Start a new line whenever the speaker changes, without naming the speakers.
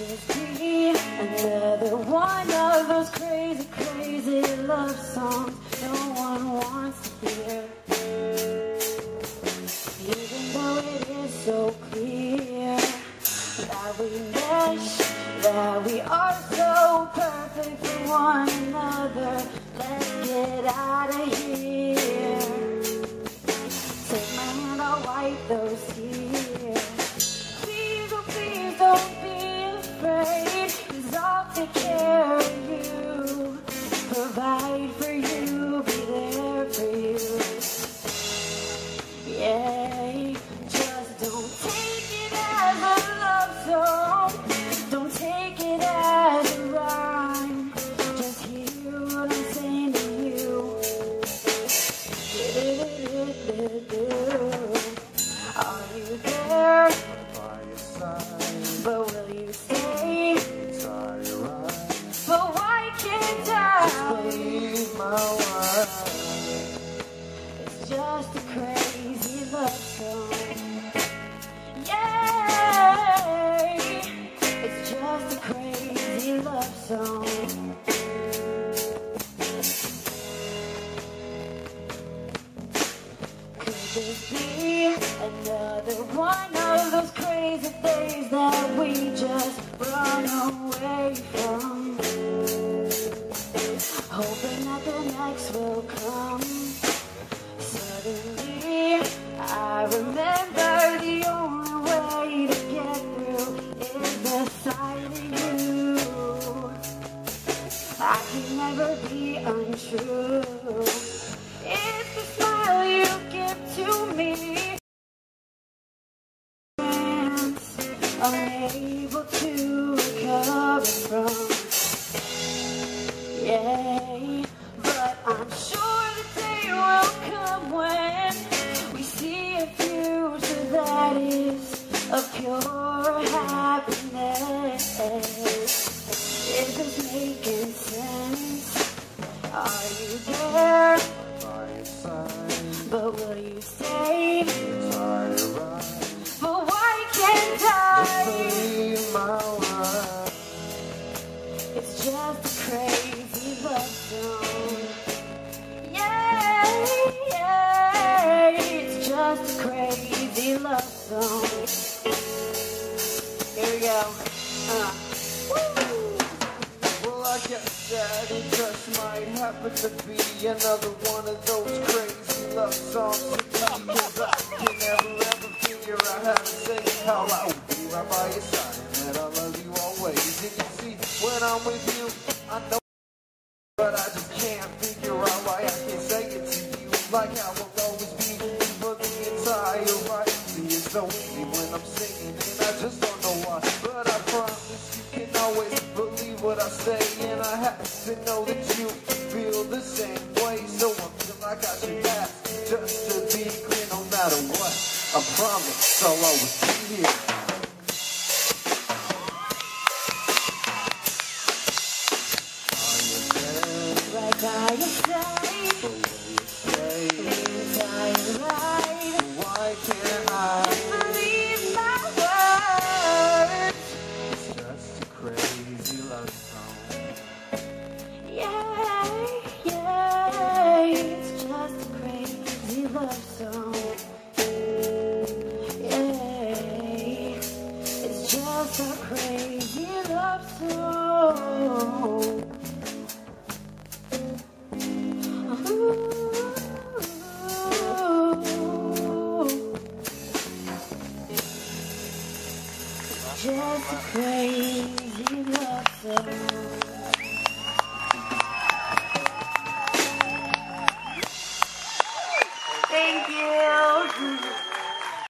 this be another one of those crazy, crazy love songs no one wants to hear? Even though it is so clear that we mesh, that we are so perfect for one another, let's get out of here. Take my hand, I'll wipe those tears. Please, oh please, don't be afraid, 'cause I'll take care of you, provide for you, be there for you. Yeah, just don't take it as a love song, don't take it as a rhyme, just hear what I'm saying to you. Are you there?
By your side.
But will you stay?
Inside your eyes.
But why can't I?
Just believe my words.
It's just a crazy love song. Yay! It's just a crazy love song. Could this be another one of those crazy days that we just run away from? Hoping that the next will come. Suddenly, I remember the only way to get through is the sight of you. I can never be untrue. It's the smile you give to me. Unable to recover from. Yay, but I'm sure the day will come when we see a future that is of pure happiness. Is this making sense? Are you there?
By your side.
But will you stay?
Inside your eyes.
But why can't I?
Just believe my words.
It's just a crazy love song. Yay, yay, it's just a crazy love song. Here we go. Woo!
Well, I guess that it just might happen to be another one of those crazy love songs. Because I can never ever figure out how to say how I would be right by your side, and that I love you always. And you see, when I'm with you, I know, but I just can't figure out why I can't say it to you. Like I will always be for the entire ride. See, it's so easy when I'm singing, and I just don't know why. But I promise you can always believe what I say, and I have to know that you feel the same way. So until I got your back, just to be clear, no matter what, I promise I'll always be here.
Right by your side,
But will you stay?
inside right.
Why can't I?
Believe my words.
It's just a crazy love song.
Yay, yay, it's just a crazy love song. Yay, it's just a crazy love song. Just a crazy love song.